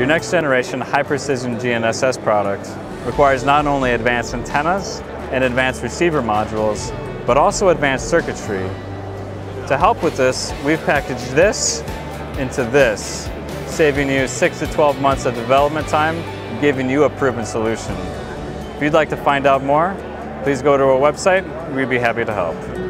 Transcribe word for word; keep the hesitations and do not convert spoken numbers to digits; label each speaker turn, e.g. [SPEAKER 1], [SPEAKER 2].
[SPEAKER 1] Your next generation high-precision G N S S product requires not only advanced antennas and advanced receiver modules, but also advanced circuitry. To help with this, we've packaged this into this, saving you six to twelve months of development time, giving you a proven solution. If you'd like to find out more, please go to our website. We'd be happy to help.